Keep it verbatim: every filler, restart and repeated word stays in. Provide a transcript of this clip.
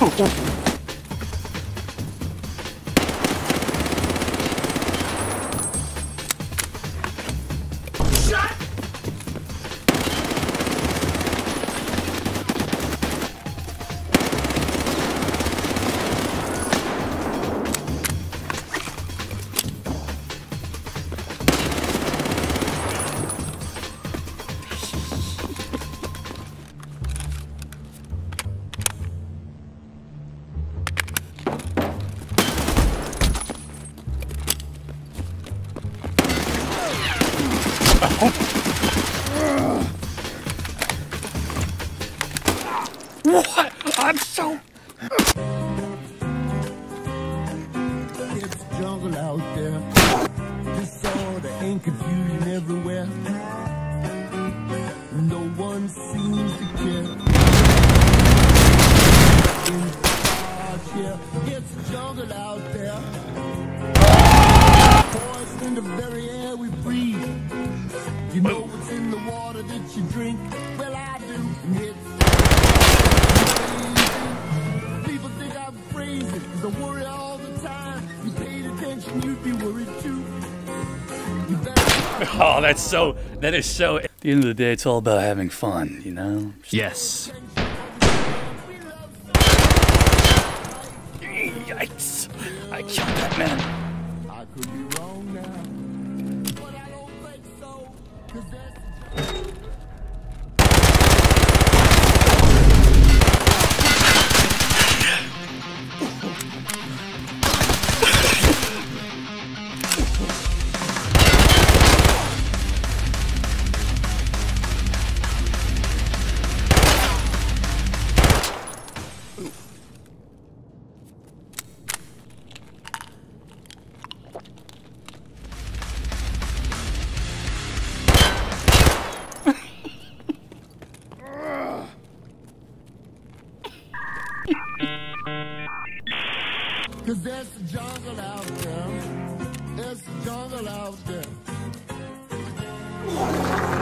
What? I'm so... It's jungle out there. Disorder and confusion everywhere. No one seems to care. In charge here. It's jungle out there. Poison in the very air we breathe. You know what's in the water that you drink? Well, I do. And it's people think I'm crazy, cause I worry all the time. If you paid attention, you'd be worried too. You better... Oh, that's so... That is so... At the end of the day, it's all about having fun, you know? Yes. Yikes. I killed that man. I could be wrong now, but I don't think so, cause that's... Cause there's a jungle out there. There's a jungle out there.